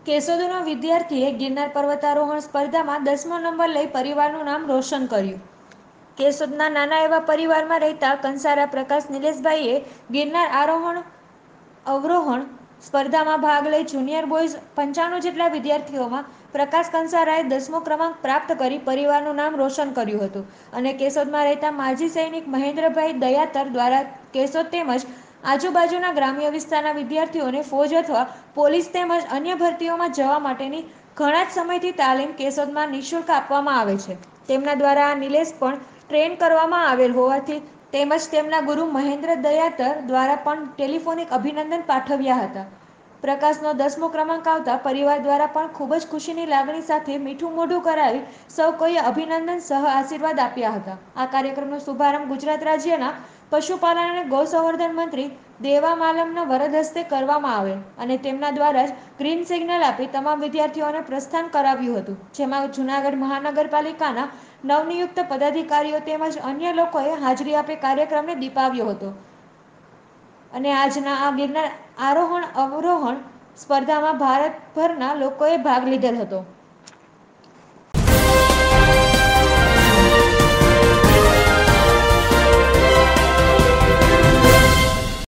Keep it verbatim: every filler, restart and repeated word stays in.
કેશોદના વિદ્યાર્થીએ ગિરનાર પર્વતારોહણ સ્પર્ધામાં દસમો નંબર લઈ પરિવારનું નામ રોશન કર્યું. કેશોદના નાના એવા પરિવારમાં રહેતા કંસારા પ્રકાશ નિલેશભાઈએ ગિરનાર આરોહણ અવરોહણ સ્પર્ધામાં ભાગ લઈ જુનિયર બોયઝ પંચાણું જેટલા વિદ્યાર્થીઓમાં પ્રકાશ કંસારાએ દસમો ક્રમાંક પ્રાપ્ત કરી પરિવારનું નામ રોશન કર્યું હતું. અને કેશોદમાં રહેતા માજી સૈનિક મહેન્દ્રભાઈ દયાતર દ્વારા કેશોદ તેમજ આજુબાજુના ગ્રામ્ય વિસ્તારના વિદ્યાર્થીઓને ફોજ અથવા પોલીસ તેમજ અન્ય ભરતીઓમાં જવા માટેની ઘણા જ સમયથી તાલીમ કેશોદમાં નિઃશુલ્ક આપવામાં આવે છે. તેમના દ્વારા નિલેશ પણ ટ્રેન કરવામાં આવેલ હોવાથી તેમજ તેમના ગુરુ મહેન્દ્ર દયાતર દ્વારા પણ ટેલિફોનિક અભિનંદન પાઠવ્યા હતા. પ્રકાશનો દસમો ક્રમાંક આવતા પરિવાર દ્વારા પણ ખૂબ જ ખુશીની લાગણી સાથે મીઠું મોઢું કરાવી સૌ કોઈએ અભિનંદન સહ આશીર્વાદ આપ્યા હતા. આ કાર્યક્રમનો શુભારંભ ગુજરાત રાજ્યના પશુપાલન અને ગૌસંવર્ધન મંત્રી દેવામાલમના વરદ હસ્તે કરવામાં આવેલ અને તેમના દ્વારા જ ગ્રીન સિગ્નલ આપી તમામ વિદ્યાર્થીઓને પ્રસ્થાન કરાવ્યું હતું. જેમાં જૂનાગઢ મહાનગરપાલિકાના નવનિયુક્ત પદાધિકારીઓ તેમજ અન્ય લોકોએ હાજરી આપી કાર્યક્રમને દીપાવ્યો હતો. અને આજના આ ગિરનાર આરોહણ અવરોહણ સ્પર્ધામાં ભારતભરના લોકોએ ભાગ લીધેલ હતો.